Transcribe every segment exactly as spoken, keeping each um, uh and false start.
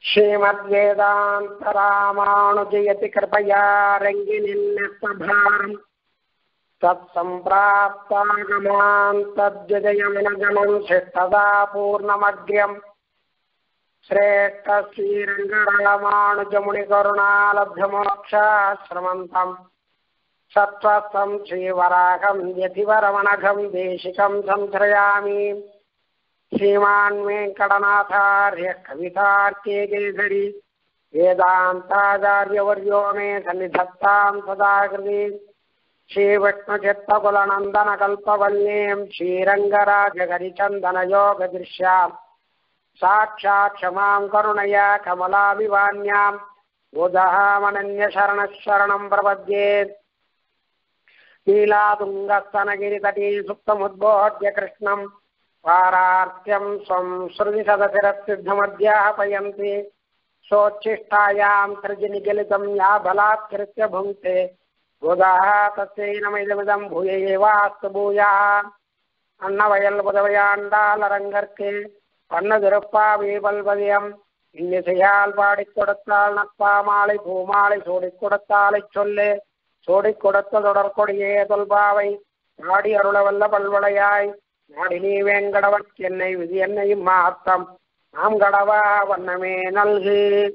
श्रीमद्वेदान्तरामानुजयति कृपया रङ्गिनिन्नस्तभारम् तत्सम्प्राप्तागमान् तद्विजयमनगमं शिष्टदा पूर्णमग्र्यम् श्रेष्ठ श्रीरङ्गरामानुजमुनिकरुणालब्धमोक्षाश्रमन्तम् सत्त्वं श्रीवराहं यतिवरमणघं देशिकं संश्रयामि। श्रीमान् वेङ्कटनाथार्य कवितार्के केसरी वेदान्ताचार्यवर्यो मे सन्निधत्तां सदा कृति। श्रीविष्णुचित्तकुलनन्दनकल्पवल्लीं श्रीरङ्गराजहरिचन्दनयोगदृश्यां साक्षात् क्षमां करुणया कमलाभिवान्यां बुधहामनन्यशरणः शरणं प्रपद्ये। लीलातुङ्गस्तनगिरितटी सुप्तमुद्बोध्य कृष्णं पारार्त्यं स्वं श्रुतिसदशिरसिद्धमध्यापयन्ति। सोच्छिष्टायां त्रिजनिगलितं या बलात्कृत्य भुङ्क्ते बुधः तस्यै नमैदमिदं भूय एवास्तु भूयाः। अन्नवयल புதவையாண்டாளரங்கற்கு பண்ணதிருப்பாவே பல்வதியம் இன்னிசையால் பாடிக் கொடுத்தாள் நப்பாமாலை பூமாலை சூடிக் கொடுத்தாலை சொல்லு சூடிக் கொடுத்த தொடர்கொடியே தொல்பாவை நாடி அருளவல்ல பல்வளையாய் நாடி நீ வேங்கடவன் என்னை விதி என்னையும் மாத்தம் நாம் கடவா வண்ணமே நல்கு.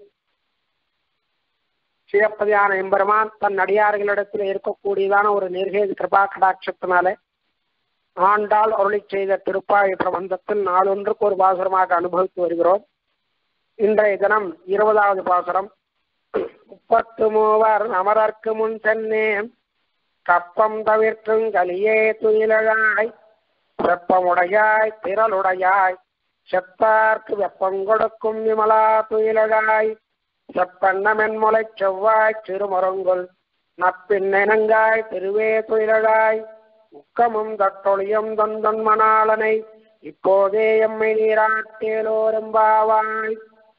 சிவப்பதியான எம்பெருமான் தன் அடியார்களிடத்தில் இருக்கக்கூடியதான ஒரு நிர்கேது கிருபா கடாட்சத்தினால ஆண்டாள் அருளி செய்த திருப்பாவை பிரபந்தத்தில் நாளொன்றுக்கு ஒரு பாசுரமாக அனுபவித்து வருகிறோம். இன்றைய தினம் இருபதாவது பாசுரம். முப்பத்து மூவர் அமரர்க்கு முன் சென்னே கப்பம் தவிர்க்கும் கலியே துயிலாய் வெப்பமுடையாய் திரளுடையாய் செப்பார்க்கு வெப்பம் கொடுக்கும் விமலா துயிலாய் செப்பண்ணமென்முலை செவ்வாய் சிறுமரங்குள் நப்பின்னெனங்காய் திருவே துயிலாய் உக்கமும் தட்டொழியும் தொந்தன் மணாளனை இப்போதே எம்மை நீராட்டேலோரெம்பாவாய்.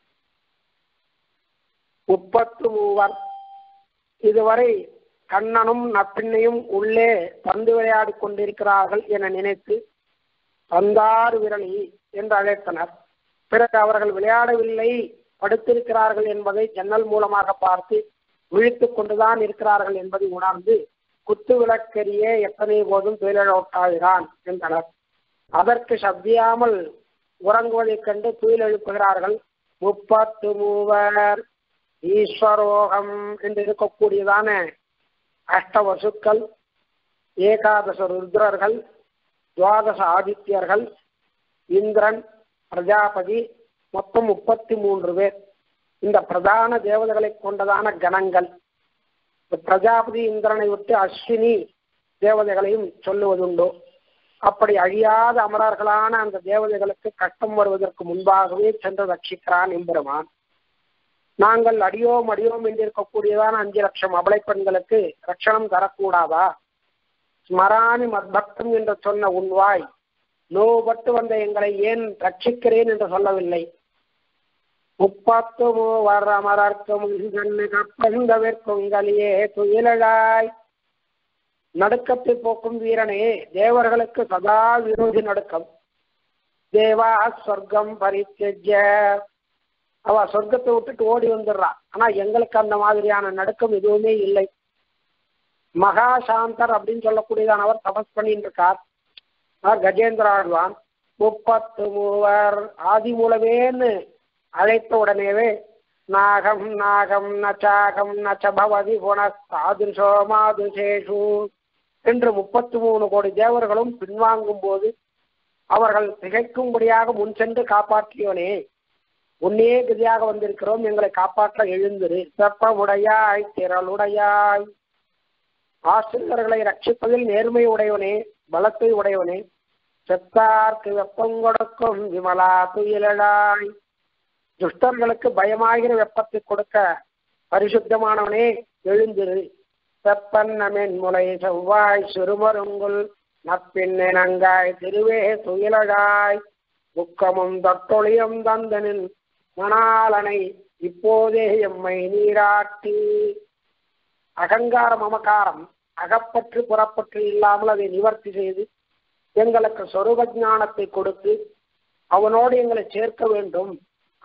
முப்பத்து மூவர் இதுவரை கண்ணனும் நப்பிண்ணையும் உள்ளே பந்து விளையாடி கொண்டிருக்கிறார்கள் என நினைத்து பந்தாறு விரலி என்று அழைத்தனர். பிறகு அவர்கள் விளையாடவில்லை படுத்திருக்கிறார்கள் என்பதை ஜன்னல் மூலமாக பார்த்து விழித்துக் கொண்டுதான் இருக்கிறார்கள் என்பதை உணர்ந்து குத்து விளக்கெரிய எத்தனை போதும் துயிலெழுப்பாகிறான் என்றனர். அதற்கு சப்தியாமல் உறங்குவதைக் கண்டு துயில் எழுப்புகிறார்கள். முப்பத்து மூவர் ஈஸ்வரோகம் என்று இருக்கக்கூடியதான அஷ்டவசுக்கள், ஏகாதச ருத்ரர்கள், துவாதச ஆதித்யர்கள், இந்திரன், பிரஜாபதி, மொத்தம் முப்பத்தி மூன்று பேர். இந்த பிரதான தேவதைகளை கொண்டதான கணங்கள். பிரஜாபதி இந்திரனை விட்டு அஸ்வினி தேவதைகளையும் சொல்லுவதுண்டோ. அப்படி அழியாத அமரர்களான அந்த தேவதைகளுக்கு கஷ்டம் வருவதற்கு முன்பாகவே சென்று ரட்சிக்கிறான் எம்பெருமான். நாங்கள் அடியோம் அடியோம் என்றிருக்கக்கூடியதான அஞ்சு லட்சம் அபலை பெண்களுக்கு ரட்சணம் தரக்கூடாதா? ஸ்மராணி மத்பக்தம் என்று சொன்ன உன்வாய் நோபட்டு வந்த எங்களை ஏன் ரட்சிக்கிறேன் என்று சொல்லவில்லை? முப்பத்து மூவர் அமரர்க்கும் கப்பந்தவிற்குங்கலியே துயிலாய் நடுக்கத்தை போக்கும் வீரனே, தேவர்களுக்கு சதா விரோதி நடுக்கம். தேவா சொர்க்கம் பரித்தெஜ்ய அவ சொர்க்கத்தை விட்டுட்டு ஓடி வந்துடுறான். ஆனா எங்களுக்கு அந்த மாதிரியான நடுக்கம் எதுவுமே இல்லை. மகா சாந்தர் அப்படின்னு சொல்லக்கூடியதானவர் தபஸ் பண்ணிட்டு இருக்கார். கஜேந்திர ஆழ்வான் முப்பத்து மூவர் ஆதி மூலவேன்னு அழைத்த உடனேவே நாகம் நாகம் நச்சாகம் நச்சபவதி குணஸ்தாதுஷோ மாதுஷேஷு என்று முப்பத்தி மூணு கோடி தேவர்களும் பின்வாங்கும் போது அவர்கள் திகைக்கும்படியாக முன் சென்று காப்பாற்றியவனே, உன்னே கதியாக வந்திருக்கிறோம், எங்களை காப்பாற்ற எழுந்திரு. செப்பமுடையாய் திரளுடையாய் ஆசிரியர்களை ரட்சிப்பதில் நேர்மை உடையவனே, பலத்தை உடையவனே, செத்தார்க்கு வெப்பம் கொடுக்கும் விமலா துயிலாய் துஷ்டர்களுக்கு பயமாகிற வெப்பத்தை கொடுக்க பரிசுத்தமானவனே எழுந்திரு. செப்பன்னமென் முலை செவ்வாய் சிறுமருங்குள் நப்பின்னெனங்காய் திருவே துயிலாய் உக்கமும் தட்டொழியும் தந்தனின் மணாளனை இப்போதே எம்மை நீராட்டி. அகங்கார மமகாரம் அகப்பற்று புறப்பற்று இல்லாமல் அதை நிவர்த்தி செய்து எங்களுக்கு சொரூப ஞானத்தை கொடுத்து அவனோடு எங்களை சேர்க்க வேண்டும்.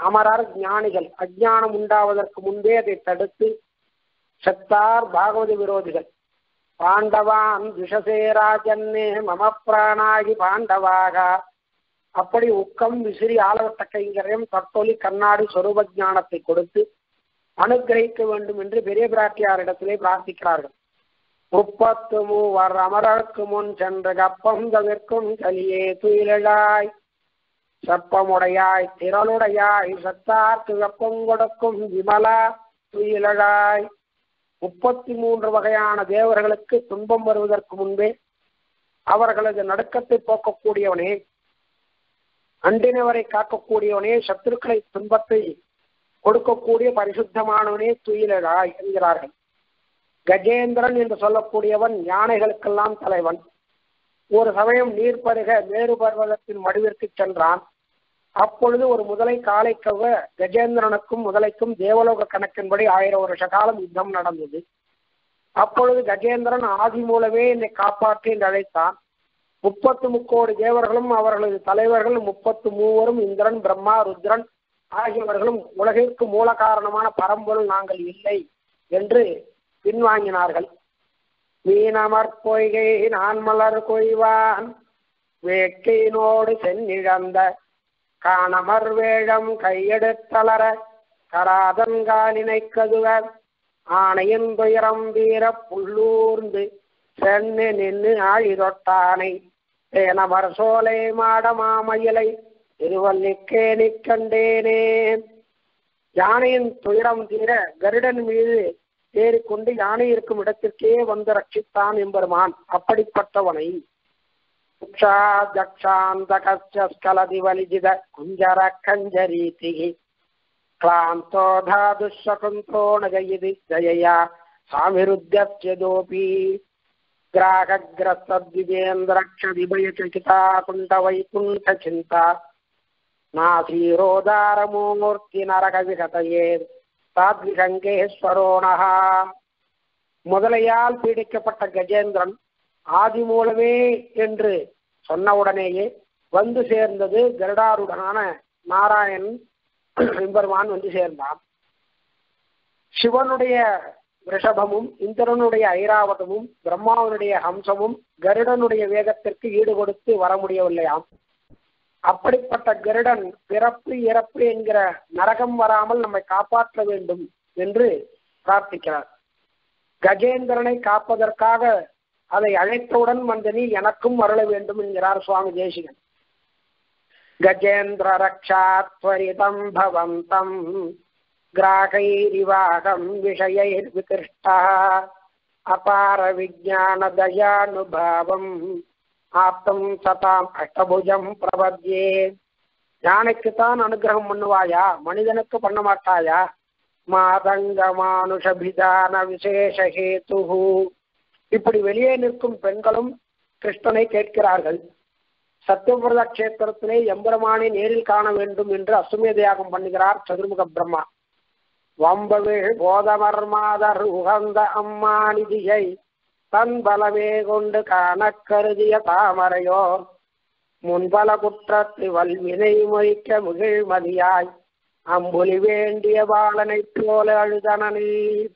அமரர் ஞானிகள் அஜ்ஞானம் உண்டாவதற்கு முன்பே அதை தடுத்து செத்தார் பாகவத விரோதிகள். பாண்டவான் விஷசே ராஜன்னே மம பிராணாகி பாண்டவாக. அப்படி உக்கம் விசிறி ஆலவட்ட கைங்கரியம் தட்டொலி கண்ணாடி சொரூப ஞானத்தை கொடுத்து அனுகிரகிக்க வேண்டும் என்று பெரிய பிராட்டியாரிடத்திலே பிரார்த்திக்கிறார்கள். முப்பத்து மூவர் அமரருக்கு முன் சென்று கப்பம் தவிர்க்கும் கலியே துயிலாய் சப்பமுடையாய் திரளுடையாய் சத்தார்க்கு வெப்பம் கொடுக்கும் விமலா துயிலாய். முப்பத்தி மூன்று வகையான தேவர்களுக்கு துன்பம் வருவதற்கு முன்பே அவர்களது நடுக்கத்தை போக்கக்கூடியவனே, அண்டினவரை காக்கக்கூடியவனே, சத்துருக்களை துன்பத்தை கொடுக்கக்கூடிய பரிசுத்தமானவனே துயிலாய் என்கிறார்கள். கஜேந்திரன் என்று சொல்லக்கூடியவன் யானைகளுக்கெல்லாம் தலைவன். ஒரு சமயம் நீர் பருக மேரு பர்வதத்தின் மடுவிற்கு சென்றான். அப்பொழுது ஒரு முதலை காலை கவ கஜேந்திரனுக்கும் முதலைக்கும் தேவலோக கணக்கின்படி ஆயிரம் வருஷ காலம் யுத்தம் நடந்தது. அப்பொழுது கஜேந்திரன் ஆதி மூலமே என்னை காப்பாற்றி என்று அழைத்தான். முப்பத்து முக்கோடி தேவர்களும் அவர்களது தலைவர்கள் முப்பத்து மூவரும் இந்திரன் பிரம்மா ருத்ரன் ஆகியவர்களும் உலகிற்கு மூல காரணமான பரம்பொருள் நாங்கள் இல்லை என்று பின்வாங்கினார்கள். மீனமற் பொய்கை நான் மலர் கொய்வான் வேட்கையினோடு சென்னிழந்த காணமர் வேழம் கையெடுத்தளர கராதன்காலினை கதுவர் ஆணையின் துயரம் வீர புள்ளூர்ந்து சென்னு நின்று ஆழிதொட்டானை தேனமர் சோலை மாட மாமயிலை திருவல்லிக்கேணி கண்டேனே. யானையின் துயரம் தீர கருடன் மீது ஏறிக்கொண்டு யானை இருக்கும் இடத்திற்கே வந்து ரட்சித்தான் எம்பெருமான். அப்படிப்பட்டவனை ஸ்கலதிவலிஜித குஞ்சர கஞ்சரீதி கிளாந்தோ தாதுஷகுந்தோ நஜயிதி ஜயயா சாமிருத்யஸ்யதோபி கிராகக்ரஸ்தத்விஜேந்திரக்ஷதிபயசிகிதா குண்ட வைகுண்ட சிந்தா நாசீரோதாரமூர்த்தி நரக விகதையே சாத்விகங்கேஸ்வரோணஹா. முதலையால் பீடிக்கப்பட்ட கஜேந்திரன் ஆதி மூலமே என்று சொன்னவுடனேயே வந்து சேர்ந்தது கருடாருடனான நாராயண் எம்பெருமான் வந்து சேர்ந்தான். சிவனுடைய ரிஷபமும் இந்திரனுடைய ஐராவதமும் பிரம்மாவனுடைய ஹம்சமும் கருடனுடைய வேகத்திற்கு ஈடு கொடுத்து வர முடியவில்லையாம். அப்படிப்பட்ட கருடன் பிறப்பு இறப்பு என்கிற நரகம் வராமல் நம்மை காப்பாற்ற வேண்டும் என்று பிரார்த்திக்கிறார். கஜேந்திரனை காப்பதற்காக அதை அழைத்தவுடன் மந்தனி எனக்கும் அருள வேண்டும் என்கிறார் சுவாமி தேசிகன். கஜேந்திர ரக்ஷாத்வரிதம் பவந்தம் கிராகைரிவாகம் விஷயைர் விகிருஷ்டா அபார விஜான தயானுபாவம் ஆப்தம் சதாம் அஷ்டபுஜம் பிரபத்யே. யானைக்குத்தான் அனுகிரகம் பண்ணுவாயா, மனிதனுக்கு பண்ண மாட்டாயா? மாதங்க மானுஷபிதான விசேஷஹேது. இப்படி வெளியே நிற்கும் பெண்களும் கிருஷ்ணனை கேட்கிறார்கள். சத்தியபிரத கஷேத்திரத்திலே எம்பெருமானை நேரில் காண வேண்டும் என்று அசுமேத யாகம் பண்ணுகிறார் சதுர்முக பிரம்மா. வம்பவிழ் போதமர் மாதர் உகந்த அம்மானிதியை தன் பலவே கொண்டு காண கருதிய தாமரையோர் முன்பல குற்றத்து வல்வினை மொய்க்க முகிழ்மதியாய் அம்புலி வேண்டிய பாலனை போல அழுதனே.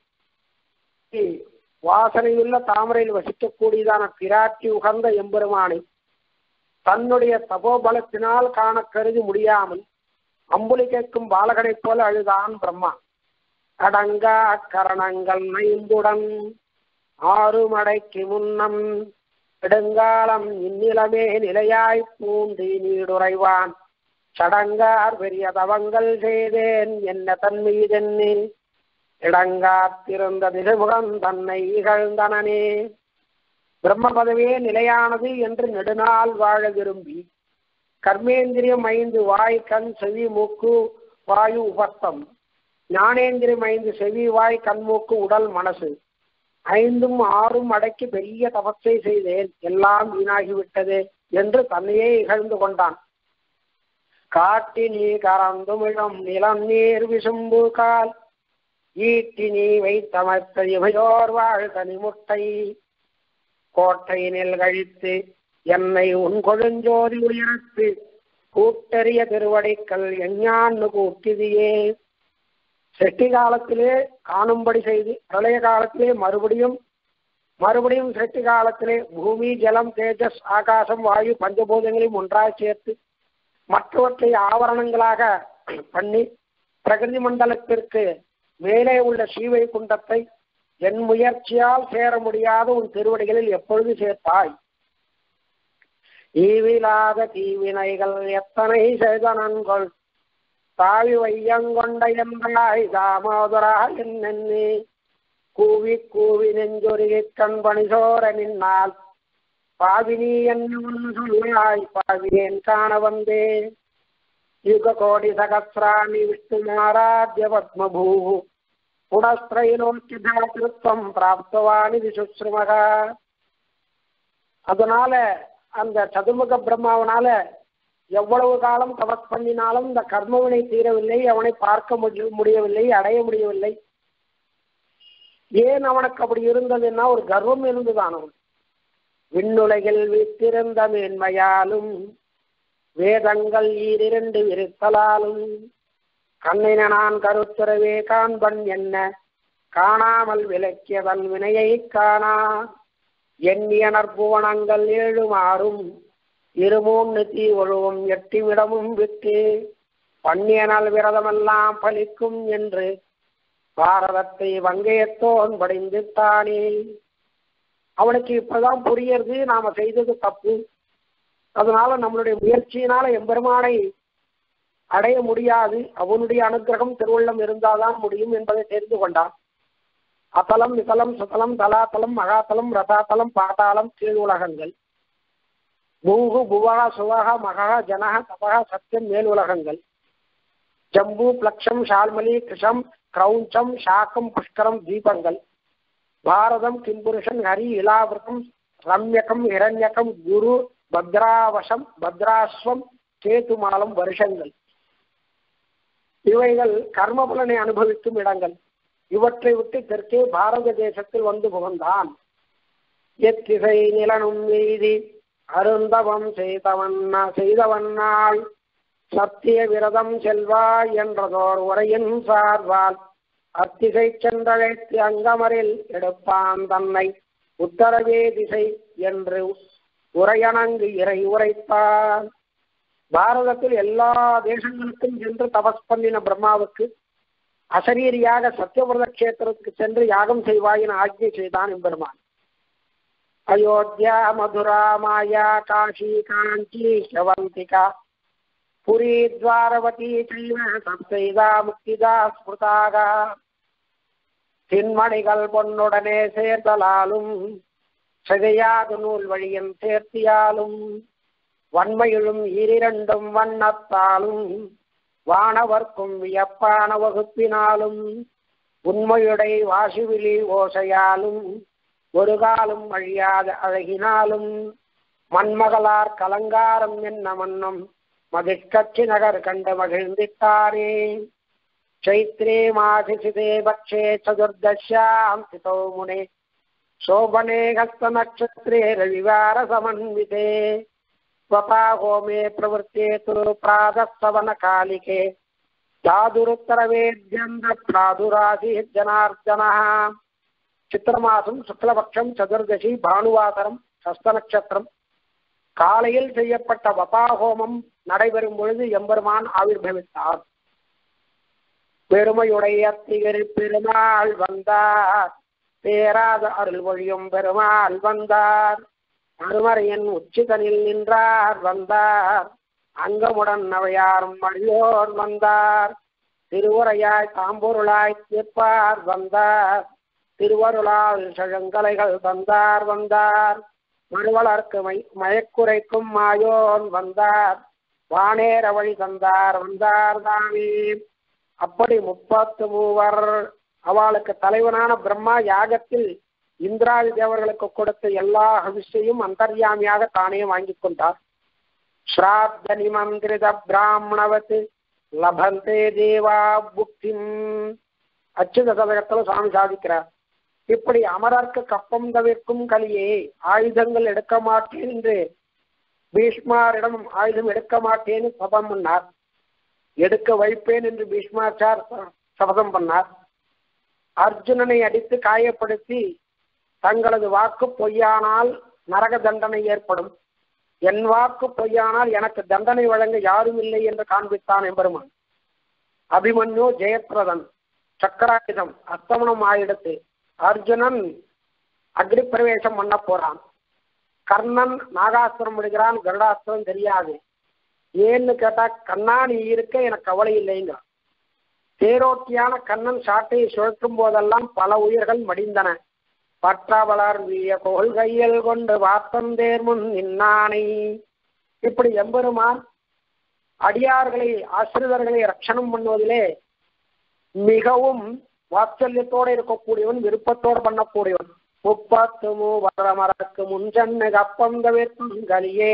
வாசனையுள்ள தாமரையில் வசிக்கக்கூடியதான பிராட்டி உகந்த எம்பெருமானை தன்னுடைய தபோபலத்தினால் காண கருதி முடியாமல் அம்புலி கேட்கும் பாலகனைப் போல அழுதான் பிரம்மா. அடங்கா கரணங்கள் நைம்புடன் ஆறு மடைக்கு முன்னம் நெடுங்காலம் இந்நிலமே நிலையாய் பூண்டி நீடுரைவான் சடங்கார் பெரிய தவங்கள் செய்தேன் என்ன தன்மீதென்னில் இடங்காத்திருந்த திசைமுகம் தன்னை இகழ்ந்தனனே. பிரம்ம பதவியே நிலையானது என்று நெடுநாள் வாழ விரும்பி கர்மேந்திரியம் ஐந்து வாய் கண் செவி மூக்கு வாயு உபஸ்தம் ஞானேந்திரியம் ஐந்து செவி வாய் கண்மூக்கு உடல் மனசு ஐந்தும் ஆறும் அடக்கி பெரிய தபஸை செய்தேன், எல்லாம் வீணாகிவிட்டது என்று தன்னையே இகழ்ந்து கொண்டான். காட்டி நீ கறந்துமிழும் நிலம் நீர் விசும்பு கால் ஈட்டி நீ வைத்தமர்த்த இவையோர் வாழ்கனி முட்டை கோட்டையினில் கழித்து என்னை உன் கொழுஞ்சோதி உயரத்து கூட்டறிய திருவடிக்கல் எஞ்ஞான்னு கூட்டிதியே. சிருஷ்டி காலத்திலே காணும்படி செய்து பிரளய காலத்திலே மறுபடியும் மறுபடியும் சிருஷ்டி காலத்திலே பூமி ஜலம் தேஜஸ் ஆகாசம் வாயு பஞ்சபூதங்களையும் ஒன்றாக சேர்த்து மற்றவற்றை ஆவரணங்களாக பண்ணி பிரகிருதி மண்டலத்திற்கு மேலே உள்ள சீவை குண்டத்தை என் முயற்சியால் சேர முடியாத உன் திருவடிகளில் எப்பொழுது சேர்த்தாய்? ஈவிலாத தீவினைகள் எத்தனை செய்தனன்கொள் தாவி வையங்கொண்ட என்றாய் தாமோதரா என்னென்னே கூவி கூவி நெஞ்சொருகி கண் பணிசோர நின்னால் பாவினி என்னவன் சொல்லாய் பாவினேன் காண வந்தே. யுக கோடி சகசிராணி விஷ்ணுமாராத்ய பத்மபூ புனஸ்திரைலோக்கியதாத்திருத்தம் பிராப்தவானி விசுஸ்ருமகா. அதனால அந்த சதுர்முக பிரம்மாவனால எவ்வளவு காலம் தபஸ் பண்ணினாலும் இந்த கர்மவினை தீரவில்லை, அவனை பார்க்க முடியவில்லை, அடைய முடியவில்லை. ஏன் அவனுக்கு அப்படி இருந்ததுன்னா ஒரு கர்வம் இருந்துதான். அவன் விண்ணுலகில் வீட்டிருந்த மேன்மையாலும் வேதங்கள் ஈரிரண்டு விரித்தலாலும் கண்ணின நான் கருத்துறவே காண்பன் என்ன காணாமல் விலக்கியதன் வினையை காணா எண்ணிய நற்புவனங்கள் ஏழுமாறும் இருமூன்று தீ ஒழுவும் எட்டிவிடமும் விட்டு பண்ணியனால் விரதமெல்லாம் பலிக்கும் என்று பாரதத்தை வங்கையத்தோன் படிந்துட்டானே. அவனுக்கு இப்பதான் புரியறது நாம செய்தது தப்பு, அதனால நம்மளுடைய முயற்சியினால எம்பெருமானை அடைய முடியாது, அவனுடைய அனுகிரகம் திருவுள்ளம் இருந்தால்தான் முடியும் என்பதை தெரிந்து கொண்டான். அத்தலம் விதலம் சுதலம் தலாத்தலம் மகாத்தலம் ரதாத்தலம் பாதாளம் கீழ் உலகங்கள், பூகு புவகா சுவகா மகா ஜனக தபகா சத்தியம் மேல் உலகங்கள், ஜம்பு பிளக்ஷம் ஷால்மலி கிருஷம் கிரௌஞ்சம் ஷாக்கம் புஷ்கரம் தீபங்கள், பாரதம் கிம்புருஷன் ஹரி இலாவிரதம் ரம்யகம் இரண்யகம் குரு பத்ராவசம் பத்ராஸ்வம் கேதுமாலம் வருஷங்கள். இவைகள் கர்மபலனை அனுபவிக்கும் இடங்கள். இவற்றை விட்டு தெற்கே பாரத தேசத்தில் வந்து புகுந்தான். எத்திசை நிலனும் எய்தி அருந்தவம் செய்தவன்னா செய்தவன்னாள் சத்திய விரதம் செல்வாய் என்றதோர் உரையின் சார்வால் அத்திசை சென்றழைத்து அங்கமரில் எடுப்பான் தன்னை உத்தரவே திசை என்று உரையணங்கு இறை உரைத்தான். பாரதத்தில் எல்லா தேசங்களுக்கும் சென்று தபஸ் பண்ணின பிரம்மாவுக்கு அசரீரியாக சத்தியவிரத கஷேத்திரத்துக்கு சென்று யாகம் செய்வாயின் ஆஜ்ஞை செய்தான் எம்பெருமான். அயோத்தியா மதுரா மாயா காஷி காஞ்சி ஷவந்திகா புரி துவாரவதி சப்தைதா முக்திதா ஸ்மிருதாக தின்மணிகள் பொன்னுடனே சேர்தலாலும் சிதையாது நூல் வழியும் சேர்த்தியாலும் வன்மையிலும் ஈரிரண்டும் வண்ணத்தாலும் வானவர்க்கும் வியப்பான வகுப்பினாலும் உண்மையுடை வாசுவிலி ஓசையாலும் ஒரு காலம் அழியாத அழகினாலும் மண்மகளார் கலங்காரம் என்ன மன்னும் மகிழ்ச்சி நகர் கண்டு மகிழ்ந்திட்டாரே. சைத்ரே மாசிசிதே பக்ஷே சதுர்தஷ்யாம் சிதோ முனே சோபனே ஹஸ்த நட்சத்திரே ரவிவார சமன்விதே ஸ்வபாகோமே பிரவர்த்தேது பிராதஸ்தவன காலிகே தாதுருத்தரவேத்யந்த பிராதுராசி ஜனார்தனா. சித்திரமாசம் சுக்லபக்ஷம் சதுர்தசி பானுவாசரம் சஸ்த நட்சத்திரம் காலையில் செய்யப்பட்ட வபாஹோமம் நடைபெறும் பொழுது எம்பெருமான் ஆவிர்பவித்தார். பெருமையுடைய திகழ் பெருமாள் வந்தார், பேராத அருள் ஒழியும் பெருமாள் வந்தார், அருமறையன் உச்சிதனில் நின்றார் வந்தார், அங்கமுடன் அவையாரும் மழியோர் வந்தார், திருவுரையாய் தாம்பொருளாய் நிற்பார் வந்தார், திருவருளால் செழுங்கலைகள் வந்தார் வந்தார், மறுவளர்க்கு மை மயக்குரைக்கும் மாயோன் வந்தார், வானேர வழி தந்தார் வந்தார் தாமே. அப்படி முப்பத்து மூவர் அவளுக்கு தலைவனான பிரம்மா யாகத்தில் இந்திராதி தேவர்களுக்கு கொடுத்த எல்லா விஷயம் அந்தர்யாமியாக தானே வாங்கி கொண்டார். ஸ்ராத்த நிமந்திரித பிராமணவத் லபந்தே தேவா புக்திம் அச்சுத சதகத்தில் சுவாமி சாதிக்கிறார். இப்படி அமரர்க்கு கப்பம் தவிர்க்கும் கலியே ஆயுதங்கள் எடுக்க மாட்டேன் என்று பீஷ்மாரிடம் ஆயுதம் எடுக்க மாட்டேன்னு சபதம் பண்ணார். எடுக்க வைப்பேன் என்று பீஷ்மாச்சார் சபதம் பண்ணார். அர்ஜுனனை அடித்து காயப்படுத்தி தங்களது வாக்கு பொய்யானால் நரக தண்டனை ஏற்படும், என் வாக்கு பொய்யானால் எனக்கு தண்டனை வழங்க யாரும் இல்லை என்று காண்பித்தான் எம்பெருமான். அபிமன்யு ஜெயத்ரதன் சக்கராயுதம் அஸ்தமனம் ஆயிடுத்து. அர்ஜுனன் அக்னி பிரவேசம் பண்ண போறான். கர்ணன் நாகாஸ்திரம் விடுகிறான், கருடாஸ்திரம் தெரியாது. ஏன்னு கேட்டா கண்ணா நீ இருக்க எனக்கு கவலை இல்லைங்க. தேரோட்டியான கண்ணன் சாட்டையை சுழற்றும் போதெல்லாம் பல உயிர்கள் மடிந்தன. பற்றவளர் வீய கொள்கையில் கொண்டு வார்த்தந்தேர் முன் நின்னானை. இப்படி எம்பெருமான் அடியார்களை ஆசிரியர்களை ரட்சணம் பண்ணுவதிலே மிகவும் வாத்சல்யத்தோடு இருக்கக்கூடியவன், விருப்பத்தோடு பண்ணக்கூடியவன். முப்பத்து மூவரமரக்கு முன்சென்னு கப்பந்தவிற்கலியே.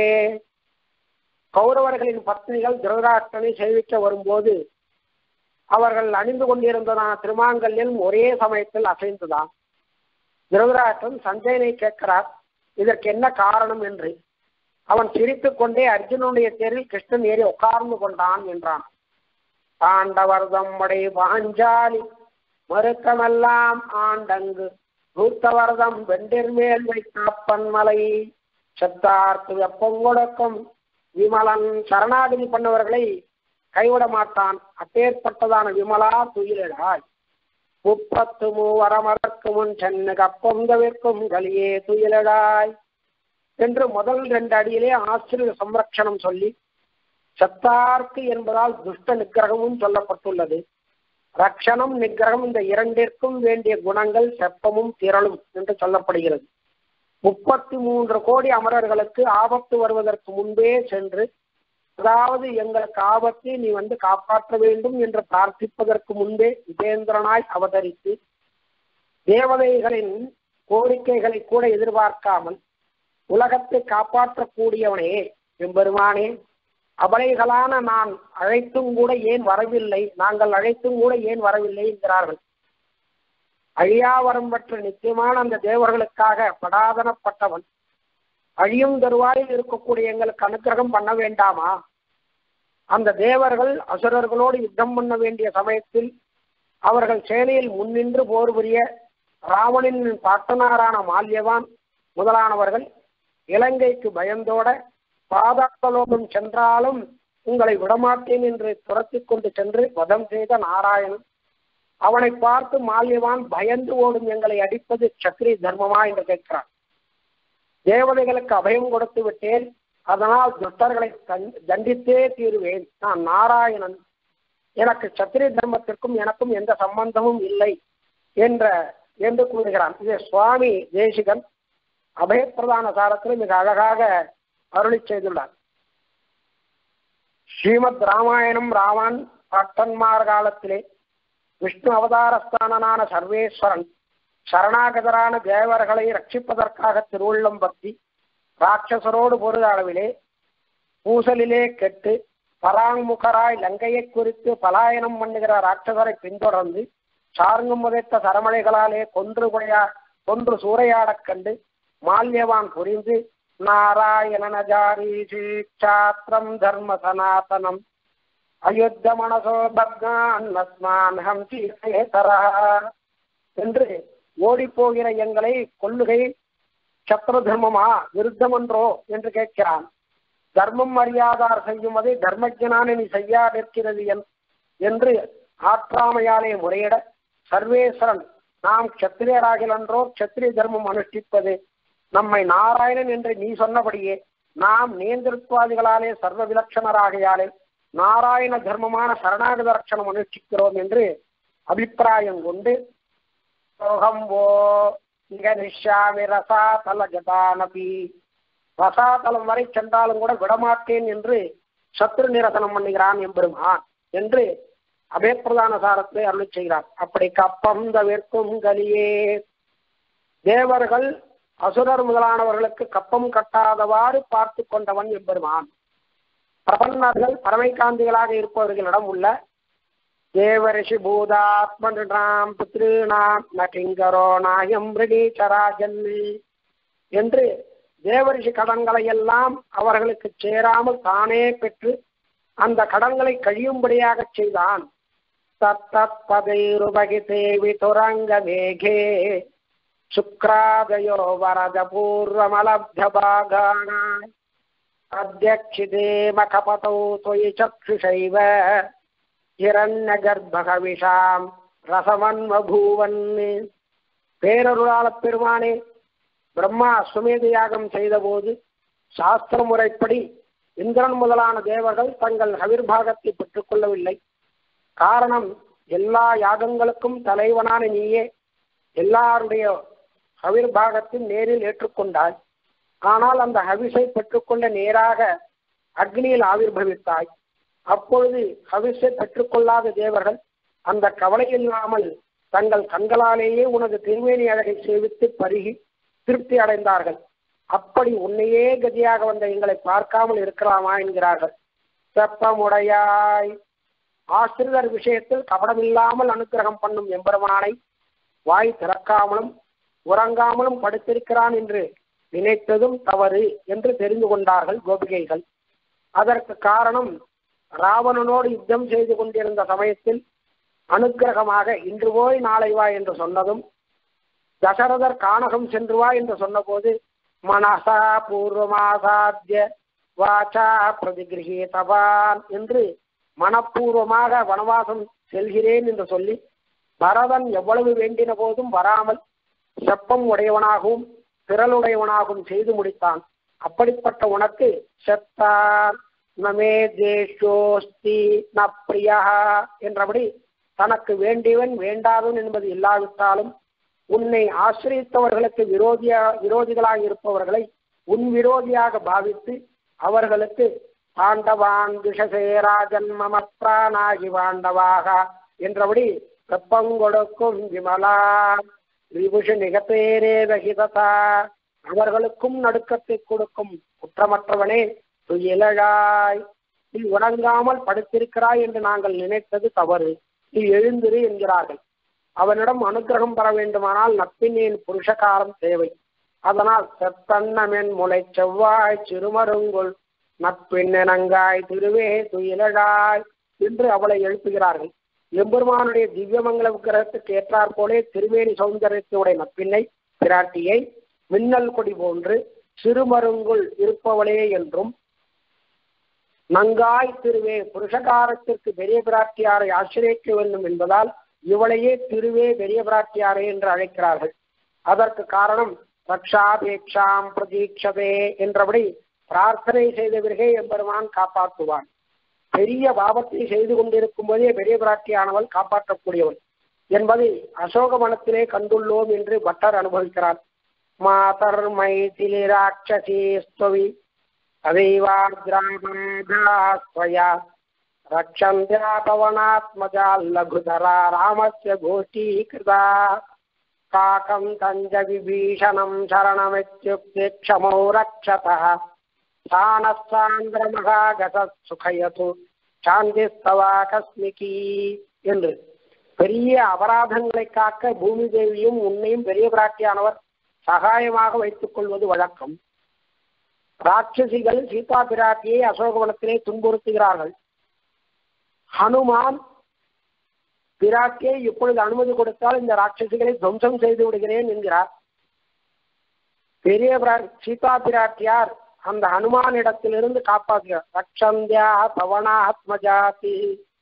கௌரவர்களின் பத்னிகள் திருதராஷ்டிரனை சேவிக்க வரும்போது அவர்கள் அணிந்து கொண்டிருந்ததான திருமாங்கல்யம் ஒரே சமயத்தில் அசைந்துதான். திருதராஷ்டிரன் சஞ்சயனை கேட்கிறார், இதற்கு என்ன காரணம் என்று. அவன் சிரித்துக் கொண்டே அர்ஜுனுடைய தேரில் கிருஷ்ணன் ஏறி உட்கார்ந்து கொண்டான் என்றான். ஆண்டவர்தம் படை பாஞ்சாலி மறுக்கமெல்லாம் ஆண்டங்கு பூத்தவர்தம் வெண்டிர் மேல் வைத்தாப்பன் மலை செத்தார்க்கு வெப்பம் கொடுக்கும் விமலன். சரணாகதி பண்ணவர்களை கைவிட மாட்டான். அப்பேற்பட்டதான விமலா துயிலாய். முப்பத்து மூவரமரக்கு முன் சென்னு கப்பந்தவிற்கும் கலியே துயிலாய் என்று முதல் ரெண்டு அடியிலே ஆசிரியர் சம்ரட்சணம் சொல்லி, சத்தார்க்கு என்பதால் துஷ்ட நிகிரகமும் சொல்லப்பட்டுள்ளது. ரக்ஷணம் நிகிரகம் இந்த இரண்டிற்கும் வேண்டிய குணங்கள் செப்பமும் திரளும் என்று சொல்லப்படுகிறது. முப்பத்தி மூன்று கோடி அமரர்களுக்கு ஆபத்து வருவதற்கு முன்பே சென்று, அதாவது எங்களுக்கு ஆபத்தை நீ வந்து காப்பாற்ற வேண்டும் என்று பிரார்த்திப்பதற்கு முன்பே விஜேந்திரனாய் அவதரித்து தேவதைகளின் கோரிக்கைகளை கூட எதிர்பார்க்காமல் உலகத்தை காப்பாற்றக்கூடியவனே எம்பெருமானே, அபலைகளான நான் அழைத்தும் கூட ஏன் வரவில்லை, நாங்கள் அழைத்தும் கூட ஏன் வரவில்லை என்கிறார்கள். அழியாவரம் பெற்ற நிச்சயமான அந்த தேவர்களுக்காக படாதனப்பட்டவன் அழியும் தருவாயில் இருக்கக்கூடிய எங்களுக்கு அனுக்கிரகம் பண்ண வேண்டாமா? அந்த தேவர்கள் அசுரர்களோடு யுத்தம் பண்ண வேண்டிய சமயத்தில் அவர்கள் சேனையில் முன்னின்று போர் புரிய ராவணின் பாட்டனாரான மால்யவான் முதலானவர்கள் இலங்கைக்கு பயந்தோட பாதாளலோகம் சென்றாலும் உங்களை விடமாட்டேன் என்று துரத்தி கொண்டு சென்று வதம் செய்த நாராயணன். அவனை பார்த்து மால்யவான் பயந்து ஓடும் எங்களை அடிப்பது சக்ரி தர்மமா என்று கேட்கிறான். தேவதைகளுக்கு அபயம் கொடுத்து விட்டேன், அதனால் துஷ்டர்களை தண்டித்தே தீருவேன். நான் நாராயணன், எனக்கு சத்திரிய தர்மத்திற்கும் எனக்கும் எந்த சம்பந்தமும் இல்லை என்ற என்று கூறுகிறான். இது சுவாமி தேசிகன் அபயப்பிரதான சாரத்தில் மிக அழகாக அருளி செய்துள்ளார். ஸ்ரீமத் ராமாயணம் ராவணன் பட்டன்மார் காலத்திலே விஷ்ணு அவதாரஸ்தானனான சர்வேஸ்வரன் சரணாகதரான தேவர்களை ரட்சிப்பதற்காக திருவுள்ளம் பக்தி ராட்சசரோடு பொருள் அளவிலே பூசலிலே கெட்டு பராங்முகராய் லங்கையை குறித்து பலாயனம் பண்ணுகிற ராட்சசரை பின்தொடர்ந்து சார்ங்கும் உதைத்த சரமழைகளாலே கொன்று கொடையா கொன்று சூறையாடக் கண்டு மால்யவான் புரிந்து நாராயணனஜாரீஷாத்திரம் தர்ம சனாதனம் அயுத்த மனசோ பக்னான் ஹம்சி என்று ஓடி போகிற எங்களை கொள்ளுகை சத்திர தர்மமா விருத்தமன்றோ என்று கேட்கிறான். தர்மம் அறியாதார் செய்யும் அதை தர்மஜனான நீ செய்யாதிருக்கிறது என்று ஆற்றாமையாலே முறையிட சர்வேஸ்வரன் நாம் க்ஷத்திரியராகிலன்றோ க்ஷத்திரிய தர்மம் அனுஷ்டிப்பது நம்மை நாராயணன் என்று நீ சொன்னபடியே நாம் நேந்திரத்வாதிகளாலே சர்வ விலட்சணராகையாலே நாராயண தர்மமான சரணாகத ரட்சணம் அனுஷ்டிக்கிறோம் என்று அபிப்பிராயம் கொண்டு சோகம்போ மிக நிஷாமி ரசாதல ஜதானபி, ரசாதலம் வரை சென்றாலும் கூட விடமாட்டேன் என்று சத்ரு நிரசனம் பண்ணுகிறான் எம்பெருமான் என்று அபயப்பிரதான சாரத்தை அருளி செய்கிறார். அப்படி கப்பம் தவிர்க்கும் கலியே, தேவர்கள் அசுரர் முதலானவர்களுக்கு கப்பம் கட்டாதவாறு பார்த்து கொண்டவன் எம்பெருமான். பிரபன்னர்கள் பரமைகாந்திகளாக இருப்பவர்களிடம் உள்ள தேவரிஷி பூதாத்மனாம் பித்ருணாம் நகிங்கரோ நாயம் ரிணீச்சராஜன் என்று தேவரிஷி கடன்களை எல்லாம் அவர்களுக்கு சேராமல் தானே பெற்று அந்த கடன்களை கழியும்படியாக செய்தான். தத்தத் பதைருபகிதே விதுரங்க மேகே சுக்ராதயோ வரத பூர்வமலப்தபாகான அத்யக்ஷிதே மகபதௌ தொயி சக்ஷுஷைவ ஹிரண்ய கர்ப்பகவிஷாம் ரசமன்வபூவன். பேரருளாள பெருமானே, பிரம்மா அஸ்வமேத யாகம் செய்த போது சாஸ்திர முறைப்படி இந்திரன் முதலான தேவர்கள் தங்கள் ஹவிர்பாகத்தை பெற்றுக் கொள்ளவில்லை. காரணம், எல்லா யாகங்களுக்கும் தலைவனான நீயே எல்லாருடைய ஹவிர்பாகத்தின் நேரில் ஏற்றுக்கொண்டாய். ஆனால் அந்த ஹவிஸை பெற்றுக்கொள்ள நேராக அக்னியில் ஆவிர்பவித்தாய். அப்பொழுது ஹவிஸை பெற்றுக்கொள்ளாத தேவர்கள் அந்த கவலை இல்லாமல் தங்கள் கண்களாலேயே உனது திருமேனி அழகை சேவித்து பருகி திருப்தி அடைந்தார்கள். அப்படி உன்னையே கதியாக வந்த எங்களை பார்க்காமல் இருக்கலாமா என்கிறார்கள். செப்பமுடையாய், ஆசிரியர் விஷயத்தில் கபடமில்லாமல் அனுக்கிரகம் பண்ணும் எம்பெருமானை வாய் திறக்காமலும் உறங்காமலும் படுத்திருக்கிறான் என்று நினைத்ததும் தவறு என்று தெரிந்து கொண்டார்கள் கோபிகைகள். அதற்கு காரணம், ராவணனோடு யுத்தம் செய்து கொண்டிருந்த சமயத்தில் அனுக்கிரகமாக இன்று போய் நாளை வா என்று சொன்னதும், தசரதர் கானகம் சென்று வா என்று சொன்னபோது மனசா பூர்வமாசாத்திய வாச்சா பிரதிகிரகீதவான் என்று மனப்பூர்வமாக வனவாசம் செல்கிறேன் என்று சொல்லி பரதன் எவ்வளவு வேண்டின போதும் வராமல் செப்பம் உடையவனாகவும் திரளுடையவனாகவும் செய்து முடித்தான். அப்படிப்பட்ட உனக்கு செத்தான் நமே தேஷோஸ்தி ந பிரியா என்றபடி தனக்கு வேண்டியவன் வேண்டாதவன் என்பது இல்லாவிட்டாலும் உன்னை ஆசிரியத்தவர்களுக்கு விரோதியா விரோதிகளாக இருப்பவர்களை உன் விரோதியாக பாவித்து அவர்களுக்கு பாண்டவான் விஷசேராஜன் மமப்ராணாகி பாண்டவாக என்றபடி வெப்பங்கொடுக்கும் விமலா விபுஷ நிகத்தேரேதகிதா அவர்களுக்கும் நடுக்கத்தை கொடுக்கும் குற்றமற்றவனே துயிலழாய், நீ உணங்காமல் படுத்திருக்கிறாய் என்று நாங்கள் நினைத்தது தவறு, நீ எழுந்திரு என்கிறார்கள். அவனிடம் அனுகிரகம் பெற வேண்டுமானால் நப்பினியின் புருஷகாரம் தேவை. அதனால் செத்தன்னமென் முளை செவ்வாய் சிறுமருங்குள் நப்பின்னங்காய் திருவே துயிலழாய் என்று அவளை எழுப்புகிறார்கள். எம்பெருமானுடைய திவ்யமங்கல விக்கிரகத்துக்கு ஏற்றாற் போலே திருவேணி சௌந்தரியத்துடைய நப்பின்னை பிராட்டியை மின்னல் கொடி போன்று சிறுமருங்குள் இருப்பவளே என்றும், நங்காய் திருவே புருஷகாரத்திற்கு பெரிய பிராட்டியாரை ஆசிரியக்க வேண்டும் என்பதால் இவளையே திருவே பெரிய பிராட்டியாரே என்று அழைக்கிறார்கள். அதற்கு காரணம் ரக்ஷாபேட்சாம் பிரதீட்சதே என்றபடி பிரார்த்தனை செய்தவர்களே எம்பெருமான் காப்பாற்றுவான். பெரிய பாவத்தை செய்து கொண்டிருக்கும் போதே பெரிய பிராட்டியானவள் காப்பாற்றக்கூடியவள் என்பதை அசோகவனத்திலே கண்டுள்ளோம் என்று பட்டர் அனுபவிக்கிறார். மாதர் மைதிலி ராட்சசி ஸ்துவி அதைவாத்ராமயா ரக்ஷந்தியா பவனாத்மஜா லகுதரா ராமஸ்ய கோஷ்டீகிருதா காகம் தஞ்ச விபீஷணம் சரணமித்யுக்தே க்ஷமோ ரக்ஷதா சானசாந்திரமகாகத சுகயது சாந்திஸ்தவா கஸ்மிகி என்று பெரிய அபராதங்களை காக்க பூமி தேவியும் உன்னையும் பெரிய பிராட்டியானவர் சகாயமாக வைத்துக் கொள்வது வழக்கம். ராட்சசிகள் சீதா பிராட்டியை அசோகவனத்திலே துன்புறுத்துகிறார்கள். ஹனுமான் பிராட்டியை இப்பொழுது அனுமதி கொடுத்தால் இந்த ராட்சசிகளை துவம்சம் செய்து விடுகிறேன் என்கிறார். பெரிய சீதா பிராட்டியார் அந்த ஹனுமான் இடத்திலிருந்து காப்பாற்றுகிறார். ரக்ஷந்தியா பவனாத்மஜாதி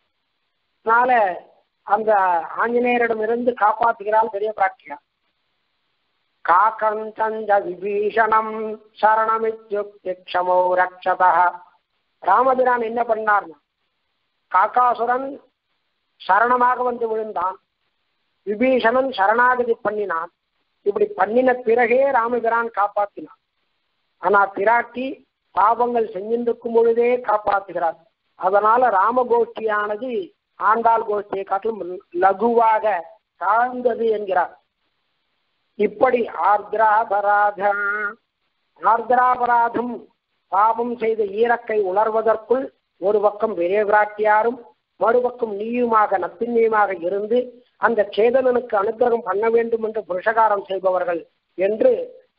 அந்த ஆஞ்சநேயரிடமிருந்து காப்பாற்றுகிறாள் பெரிய பிராட்டியார். காக்கம் சஞ்ச விபீஷணம் சரணமித்யுக்தி க்ஷமோ ரக்ஷதா. ராமபிரான் என்ன பண்ணார்னா, காக்காசுரன் சரணமாக வந்து விழுந்தான், விபீஷணன் சரணாகதி பண்ணினான். இப்படி பண்ணின பிறகே ராமபிரான் காப்பாற்றினான். ஆனா பிராட்டி பாவங்கள் செஞ்சிருக்கும் பொழுதே காப்பாற்றுகிறார். அதனால ராமகோஷ்டியானது ஆண்டாள் கோஷ்டியை காட்டிலும் லகுவாக தாழ்ந்தது என்கிறார். இப்படி ஆர்திராபராத ஆர்திராபராதம் பாவம் செய்த ஈரக்கை உணர்வதற்குள் ஒரு பக்கம் பெரிய பிராட்டியாரும் மறுபக்கம் நீயுமாக நப்பின்னியுமாக இருந்து அந்த சேதனனுக்கு அனுகிரகம் பண்ண வேண்டும் என்று புருஷகாரம் செய்பவர்கள் என்று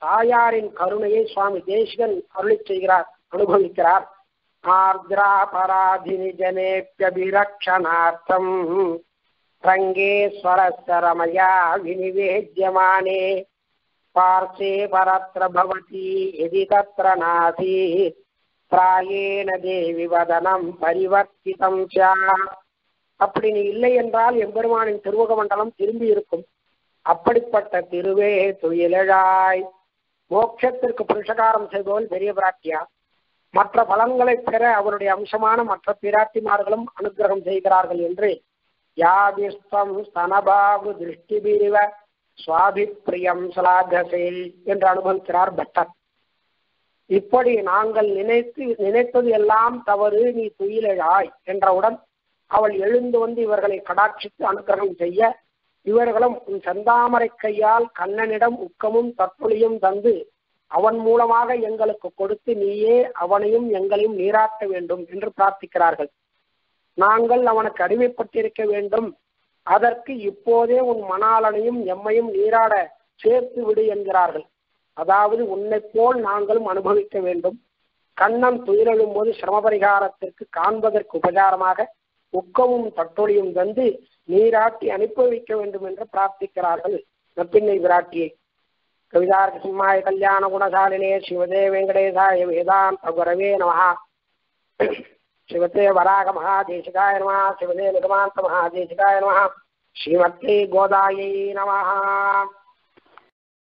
தாயாரின் கருணையை சுவாமி தேசிகன் அருளி செய்கிறார், அனுபவிக்கிறார். ஆர்திராபராதினி ஜனேப்யபிரக்ஷணார்த்தம் ரங்கேஸ்வரஸ்வரமயா வினிவேத்யமானே பார்சே பரத்ர பவதி யதி தத்ர நாசி பிராயேன தேவி வதனம் பரிவர்த்திதம் ஸ்யாத். அப்படி நீ இல்லை என்றால் எம்பெருமானின் திருமுக மண்டலம் திரும்பி இருக்கும். அப்படிப்பட்ட திருவே துயிலழாய். மோட்சத்திற்கு புருஷகாரம் செய்பவள் பெரிய பிராட்டியா. மற்ற பலன்களை பெற அவருடைய அம்சமான மற்ற பிராட்டிமார்களும் அனுகிரகம் செய்கிறார்கள் என்று யாதிஸ்தம் ஸ்தனபாகு திருஷ்டிபிரிவ சுவாபி பிரியம் சலாகசே என்று அனுபவிக்கிறார் பட்டர். இப்படி நாங்கள் நினைத்து நினைத்தது எல்லாம் தவறு, நீ துயிலழாய் என்றவுடன் அவள் எழுந்து வந்து இவர்களை கடாட்சித்து அனுகிரகம் செய்ய, இவர்களும் உன் செந்தாமரை கையால் கண்ணனிடம் உக்கமும் தற்பொழியும் தந்து அவன் மூலமாக எங்களுக்கு கொடுத்து நீயே அவனையும் எங்களையும் நீராட்ட வேண்டும் என்று பிரார்த்திக்கிறார்கள். நாங்கள் அவனுக்கு அடிமைப்பட்டிருக்க வேண்டும், அதற்கு இப்போதே உன் மணாளனையும் எம்மையும் நீராட சேர்த்து விடு என்கிறார்கள். அதாவது உன்னை போல் நாங்களும் அனுபவிக்க வேண்டும். கண்ணன் துயிலெழும் போது சிரமபரிகாரத்திற்கு காண்பதற்கு உபசாரமாக உக்கமும் தட்டொழியும் தந்து நீராட்டி அனுப்பி வைக்க வேண்டும் என்று பிரார்த்திக்கிறார்கள் நப்பிண்ணை விராட்டியை. கவிதார்க்க சிம்மாய கல்யாண குணசாலினே சிவதே வெங்கடேசாய வேதாந்த குரவே நமஹ. சிவதே வராக மகாதேசிகாய நமஹ. சிவதே நிகமாந்த மகாதேசிகாய நமஹ. ஸ்ரீமத்ரே கோதாயை நமஹ.